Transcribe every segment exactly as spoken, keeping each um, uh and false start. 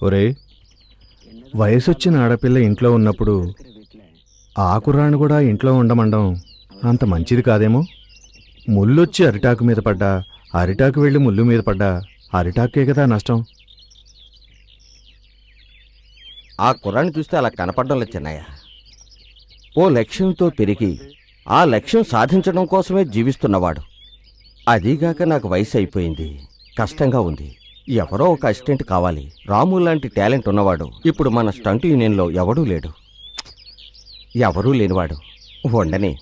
ఒరే, వయసొచ్చిన ఆడపిల్ల ఇంట్లో ఉన్నప్పుడు ఆ కుర్రాన్ని కూడా ఇంట్లో ఉండమండం అంత మంచిది కాదేమో. ముళ్ళొచ్చి అరిటాకు మీద పడ్డా, అరిటాకు వెళ్ళి ముళ్ళు మీద పడ్డా అరిటాకే కదా నష్టం. ఆ కుర్రాన్ని చూస్తే అలా కనపడడం లేదు చిన్నయ్య. ఓ లక్ష్యంతో పెరిగి ఆ లక్ష్యం సాధించడం కోసమే జీవిస్తున్నవాడు. అదీగాక నాకు వయసు అయిపోయింది, కష్టంగా ఉంది. ఎవరో ఒక అసిస్టెంట్ కావాలి. రాము లాంటి టాలెంట్ ఉన్నవాడు ఇప్పుడు మన స్టంట్ యూనియన్లో ఎవడూ లేడు. ఎవరూ లేనివాడు ఉండని.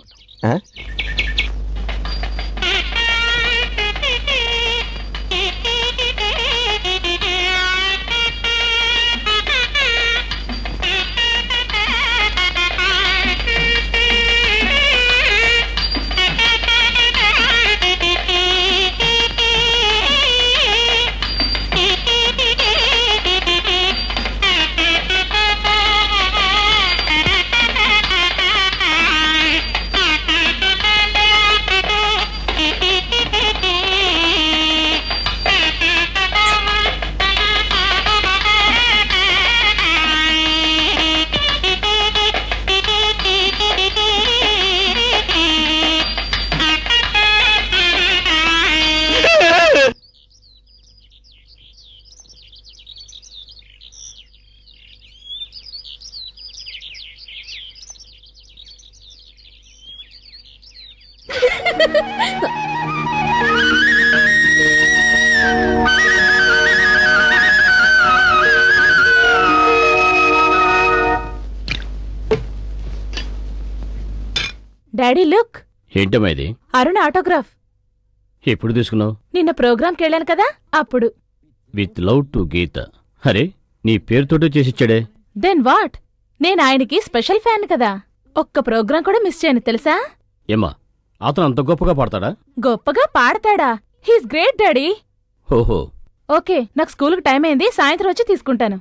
Daddy look. ఏంటమ్మా ఇది? అరుణ్ ఆటోగ్రాఫ్. ఎప్పుడు తీసుకున్నావు? నిన్న ప్రోగ్రాంకి వెళ్ళాను కదా అప్పుడు. With love to Geetha. అరే, నీ పేరుతోటే చేసిచ్చాడే. దెన్ వాట్, నేను ఆయనకి స్పెషల్ ఫ్యాన్ కదా. ఒక్క ప్రోగ్రాం కూడా మిస్ చేయను తెలుసా? ఏమ్మా, అతను అంత గొప్పగా పాడతాడా? గొప్పగా పాడతాడా? He's great daddy. ఓహో. ఓకే, నాకు స్కూల్కి టైం అయింది, సాయంత్రం వచ్చి తీసుకుంటాను.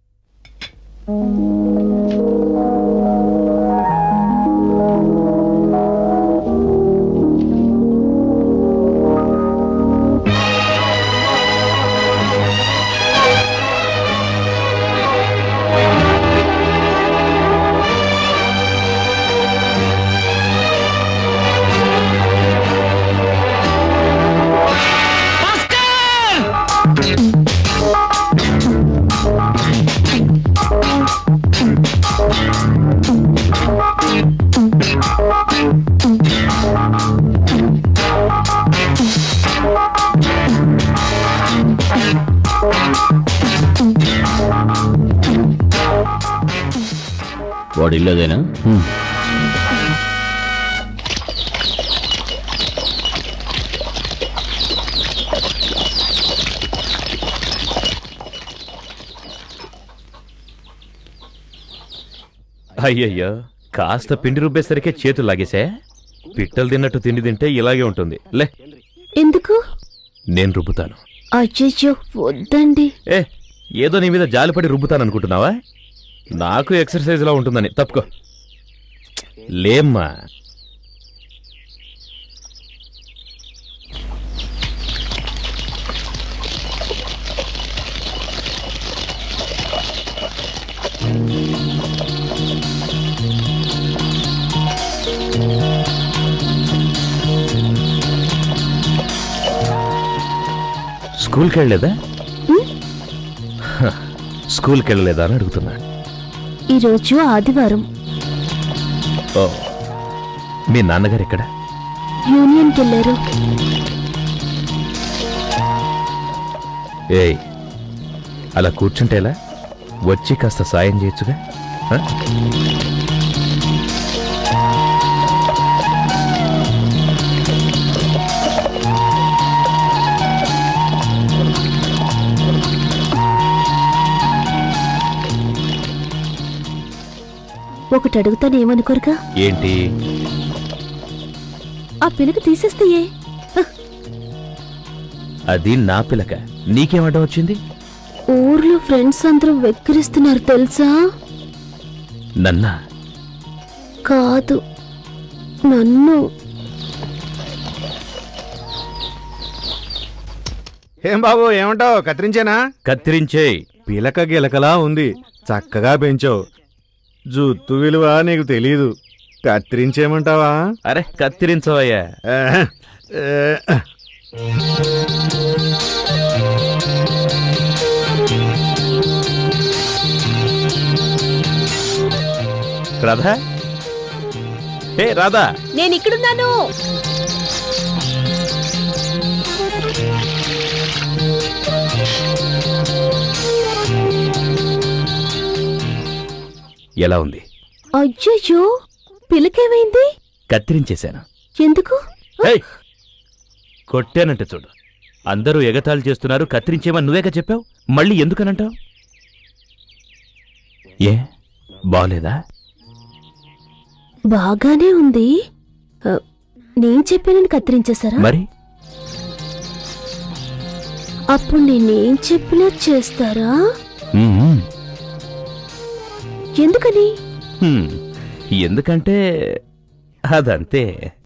వాడు ఇల్లదేనా? అయ్యయ్యో, కాస్త పిండి రుబ్బేసరికే చేతులు లాగేసా. పిట్టలు తిన్నట్టు తిండి తింటే ఇలాగే ఉంటుంది. లే. ఎందుకు? నేను రుబ్బుతాను. అయ్యో వద్దండి. ఏ, ఏదో నీ మీద జాలిపడి రుబ్బుతాననుకుంటున్నావా? నాకు ఎక్సర్సైజ్ లా ఉంటుందని. తప్పుకో. లేమ్మా. స్కూల్కి వెళ్ళలేదా? స్కూల్కి వెళ్ళలేదా అని అడుగుతున్నా. ఈరోజు ఆదివారం. ఓ, మీ నాన్నగారు ఎక్కడ? యూనియన్కి వెళ్ళారు. ఏయ్, అలా కూర్చుంటేలా? వచ్చి కాస్త సాయం చేయొచ్చుగా. ఒకటి అడుగుతాను, ఏమనుకోరుగా? ఏంటి? ఆ పిలక తీసేస్తే ఏ? అది నా పిలక, నీకేమడ్డం వచ్చింది? ఊర్లో ఫ్రెండ్స్ అందరూ వెక్కిరిస్తున్నారు తెలుసా? నన్నా? కాదు, నన్ను. ఏం బాబు, ఏమంటావు? కత్తిరించేనా? కత్తిరించే. పిలక గిలకలా ఉంది. చక్కగా పెంచావు. జుత్తు విలువ నీకు తెలీదు. కత్తిరించేయమంటావా? అరే కత్తిరించవయ్యా. ఆ, ఆ. రాధా, హే రాధా. నేను ఇక్కడున్నాను. ఎలా ఉంది? అయ్యయ్యో, పిలకేమైంది? కత్తిరించేశాను. ఎందుకు? ఏయ్, కొట్టానంటే చూడు. అందరూ ఎగతాళి చేస్తున్నారు, కత్తిరించేమని నువ్వేగా చెప్పావు. మళ్ళీ ఎందుకనంటావు? ఏ బాలేదా? బాగానే ఉంది. ఆ, నేను చెప్పానని కత్తిరించేశారా? మరి అప్పుడు నేనేం చెప్పినా చేస్తారా? మ్మ్. ఎందుకని? హ్మ్. ఎందుకంటే అదంతే.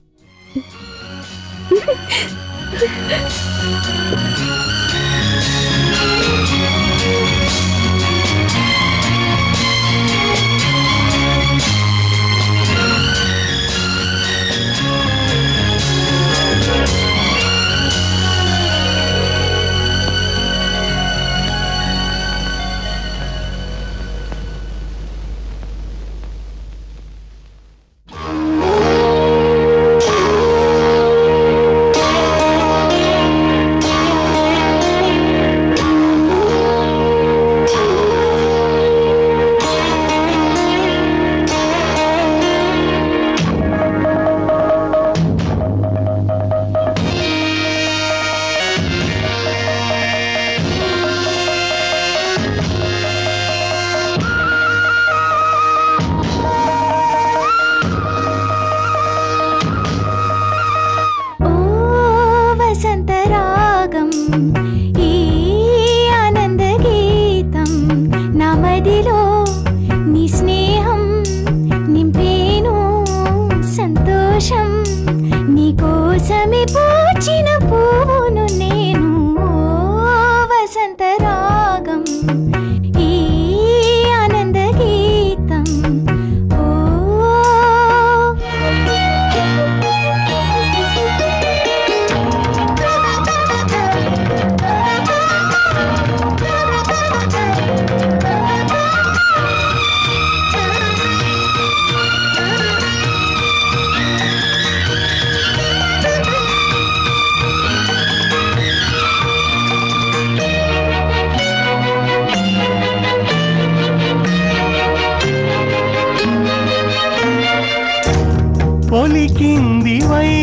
పొలికింది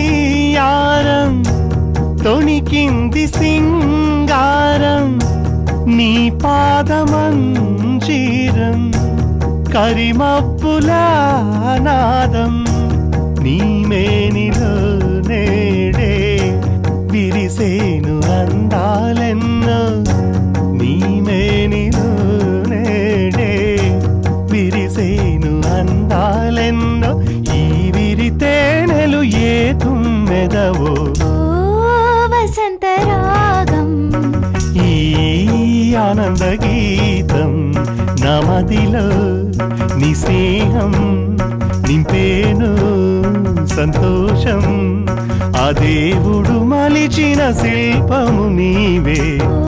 వయ్యారం, తొణికింది సింగారం, నీ పాదమంజీరం, కరిమప్పుల నాదం, నీ మేనిలో నేడే విరిసేను అందాలెన్నో, నీ మేనిలో నేడే విరిసేను అందాలెన్నో, ఈ విరితేనెలు ఏ తుమ్మెదవో వసంత రాగం, ఈ ఆనంద గీతం నమదిలో నీ స్నేహం నింపేను సంతోషం, ఆ దేవుడు మలిచిన శిల్పము నీవే.